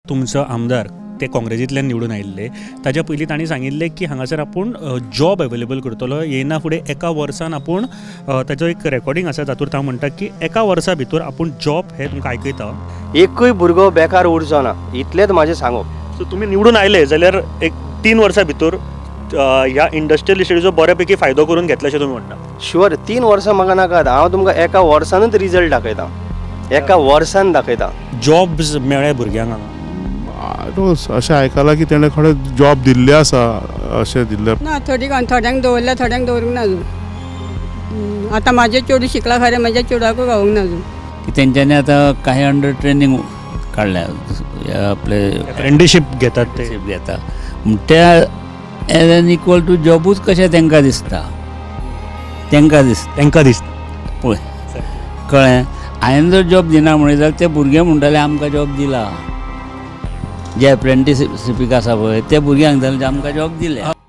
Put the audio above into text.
तुमचो आमदार ते काँग्रेसींतल्यान निवडून आयिल्ले ताच्या पयलीं तांणी सांगिल्लें की हांगासर आपूण जॉब अवेलेबल करतलो येना फुडें एका वर्सान आपूण ताचो एक रेकॉर्डिंग आसा तातूंत हांव म्हणटा की एका वर्सा भितर आपूण जॉब हे तुमकां आयकयता एकूय भुरगो बेकार उरचो ना इतलेंच म्हाजें सांगप। सो तुमी निवडून आयले जाल्यार एक 3 वर्सां भितर ह्या इंडस्ट्रियल इस्टेटीचो बऱ्यापैकी फायदो करून घेतला अशें तुमी म्हणटा? शुअर 3 वर्सां म्हाका नाकात, हांव तुमकां एका वर्सानूच रिजल्ट दाखयता, एका वर्सान दाखयता। जॉब्स मेळ्ळे भुरग्यांक हांगा? अशें आयकलां की तेणें खंय जॉब दिल्ले आसा अशें दिल्ले ना, थोड्यांक दवरल्या, थोड्यांक दवरूंक ना अजून। आतां म्हाजें चेडूं शिकला खरें, म्हाज्या चेडवाकूय गावूंक ना अजून की तेंच्यांनी आतां काही अंडर ट्रेनिंग काडल्या, आपले अप्रेंटिसशीप घेतात ते घेता त्या एज एन इक्वल टू जॉबूच कशें तेंकां दिसता, तेंकां दिसता पळय कळ्ळें। हांवें जर जॉब दिना म्हणलें जाल्यार ते भुरगे म्हणटाले आमकां जॉब दिला, जे अप्रेंटिसशीपीक आसा पळय ते भुरग्यांक जाल्यार आमकां जॉब दिले।